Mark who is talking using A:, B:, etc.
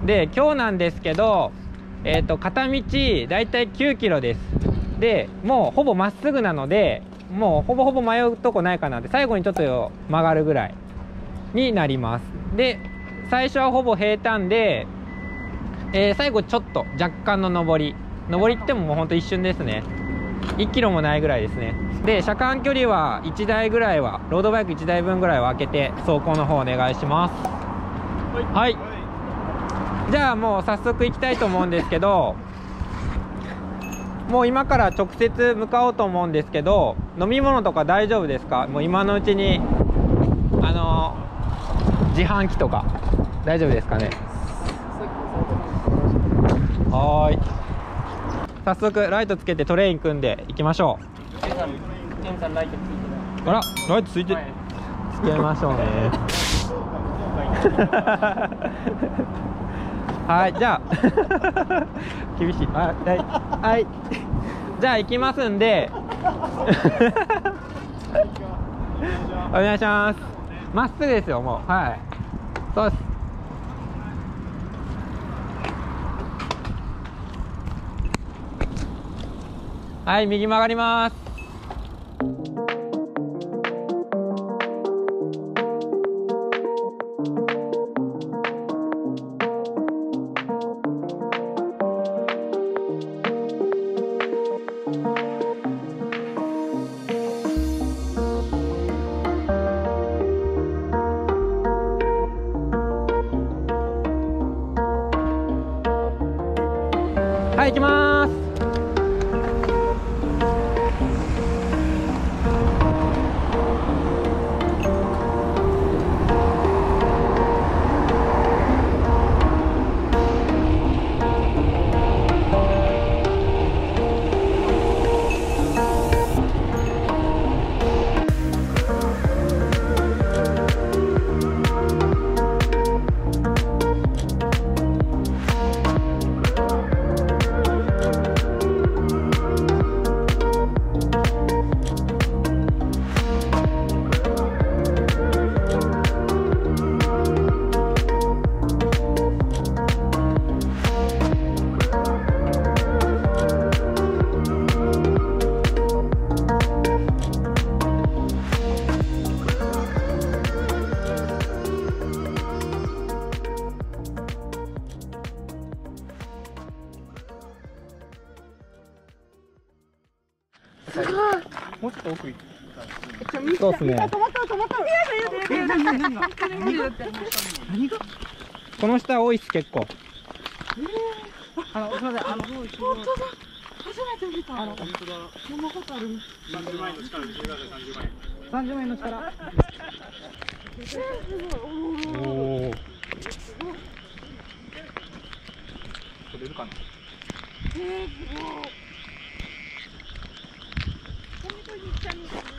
A: で今日なんですけど、片道だいたい9キロです。でもうほぼまっすぐなので、もうほぼほぼ迷うとこないかなって、最後にちょっと曲がるぐらいになります。で最初はほぼ平坦で、最後ちょっと若干の上りってももうほんと一瞬ですね。1キロもないぐらいですね。で車間距離は1台ぐらいは、ロードバイク1台分ぐらいは空けて走行の方お願いします。はい、じゃあもう早速行きたいと思うんですけど、もう今から直接向かおうと思うんですけど、飲み物とか大丈夫ですか？もう今のうちに自販機とか大丈夫ですかね？はーい、早速ライトつけてトレイン組んでいきましょう。あら、ライトついて、つけましょうね。はい、じゃあ厳しい。はい、じゃあ行きますんでお願いします。まっすぐですよ、もう。はい、そうです。はい、右曲がります。はい、行きます。
B: もうちょっと奥行く。
A: そうですね。この下多いっす、結構。
B: すみません、本当だ。初めて見た。本当だ。そんなことある。30万円の力で30万円。30万円の力。すごい。おお。取れるかな。すごい。本当に一緒に。